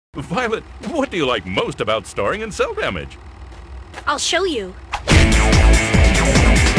Violet, what do you like most about starring in Cell Damage? I'll show you.